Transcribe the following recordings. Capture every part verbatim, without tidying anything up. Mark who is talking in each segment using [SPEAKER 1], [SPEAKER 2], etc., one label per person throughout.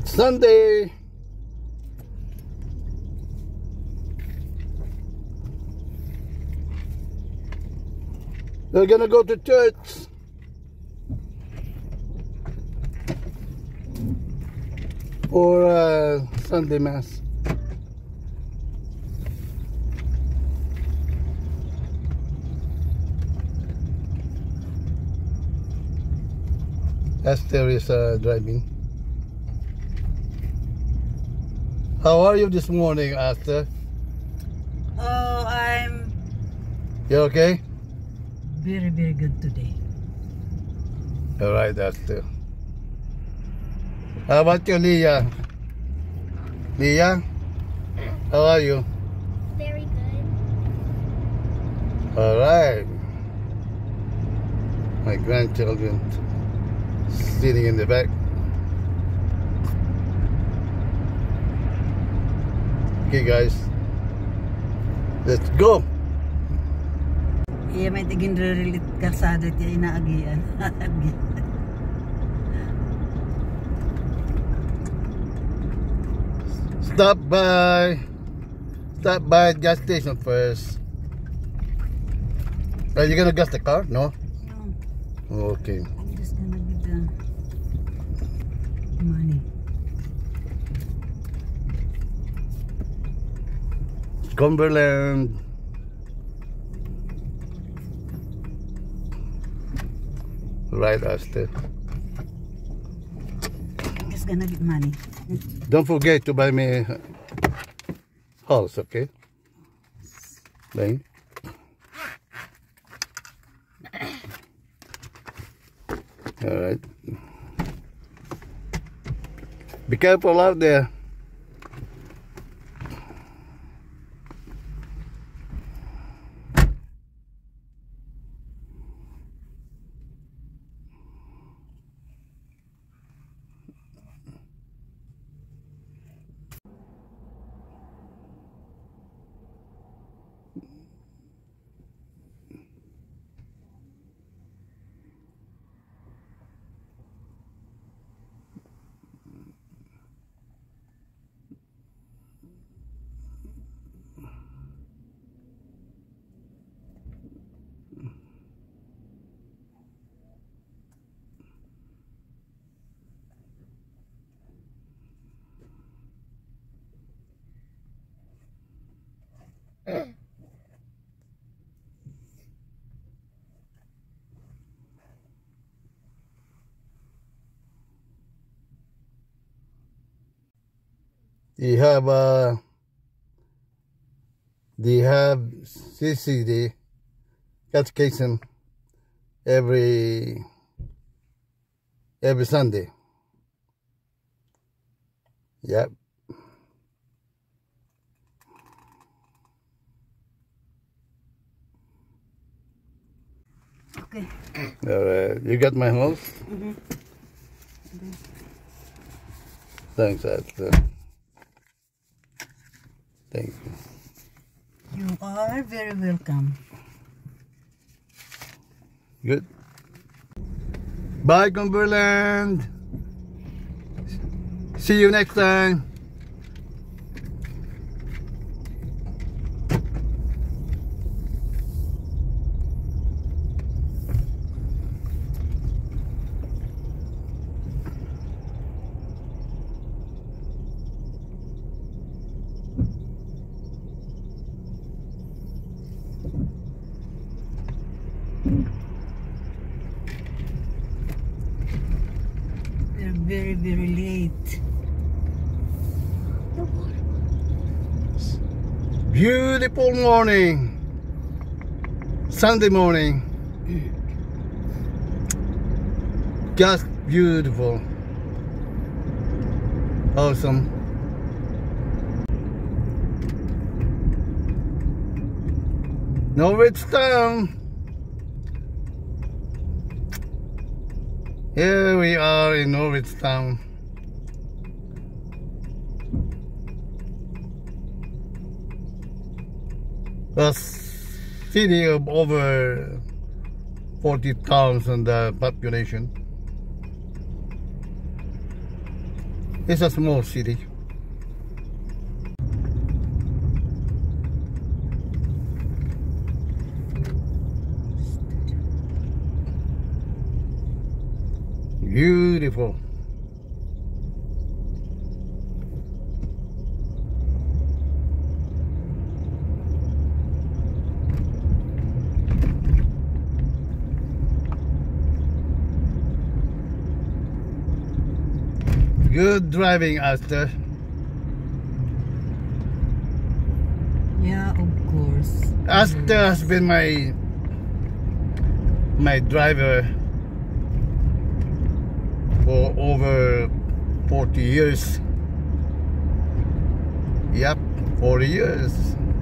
[SPEAKER 1] It's Sunday. We're gonna go to church. For uh, Sunday Mass. Esther is uh, driving. How are you this morning, Esther?
[SPEAKER 2] Oh, I'm
[SPEAKER 1] You okay?
[SPEAKER 2] very, very good today.
[SPEAKER 1] All right, Esther. How about you, Leah? Leah? How are you?
[SPEAKER 3] Very good.
[SPEAKER 1] All right. My grandchildren sitting in the back. Okay, guys. Let's go.
[SPEAKER 2] Iya, may tigin rilit kalsada tiya inaagian.
[SPEAKER 1] Stop by. Stop by gas station first. Are you gonna gas the car? No?
[SPEAKER 2] No,
[SPEAKER 1] Okay.
[SPEAKER 2] I'm just gonna give the money.
[SPEAKER 1] Cumberland. Right, Esther.
[SPEAKER 2] I'm just gonna give money.
[SPEAKER 1] Don't forget to buy me house, okay? Bye. All right. Be careful out there. You have uh they have C C D catechison every every Sunday. Yep.
[SPEAKER 2] Okay.
[SPEAKER 1] All right. You got my house?
[SPEAKER 2] Mm-hmm.
[SPEAKER 1] Thanks, Esther. Thank you.
[SPEAKER 2] You are very welcome.
[SPEAKER 1] Good. Bye, Cumberland. See you next time.
[SPEAKER 2] We're very, very late.
[SPEAKER 1] Beautiful morning. Sunday morning. Just beautiful. Awesome. Norwich Town. Here we are in Norwich Town. A city of over forty thousand uh, population. It's a small city. Beautiful. Good driving, Aster.
[SPEAKER 2] Yeah, of course.
[SPEAKER 1] Aster has been my my driver for over forty years. Yep, forty years.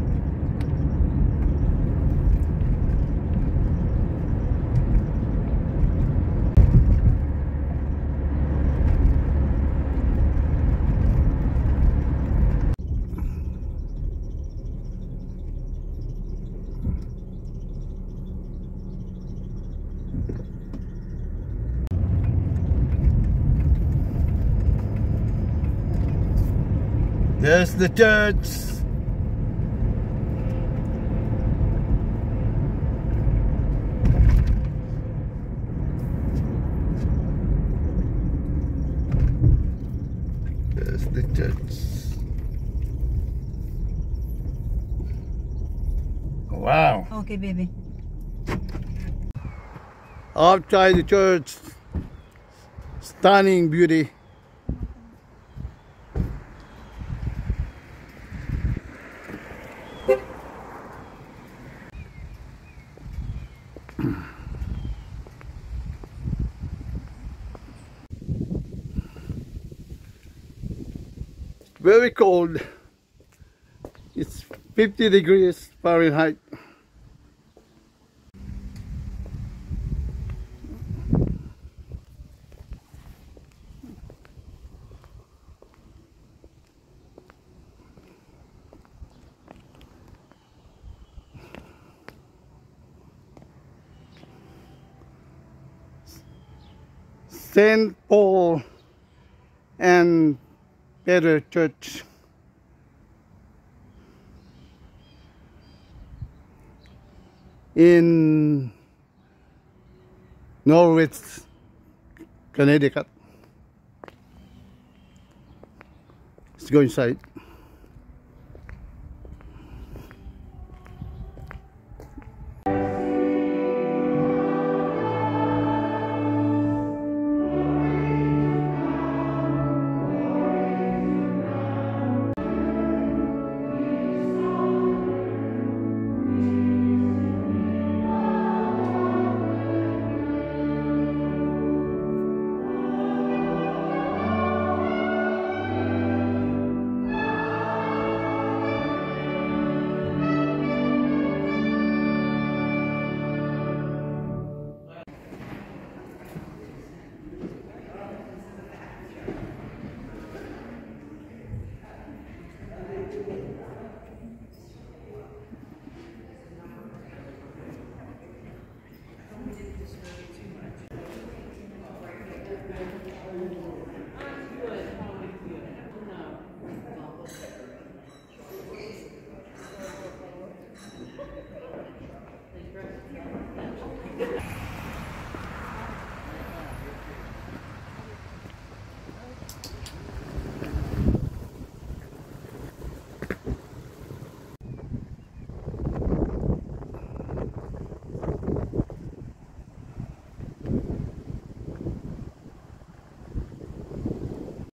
[SPEAKER 1] There's the church. There's the church. Wow.
[SPEAKER 2] Okay, baby.
[SPEAKER 1] Outside the church, stunning beauty. Very cold. It's fifty degrees Fahrenheit. Saint Paul and Peter Church. In Norwich, Connecticut. Let's go inside.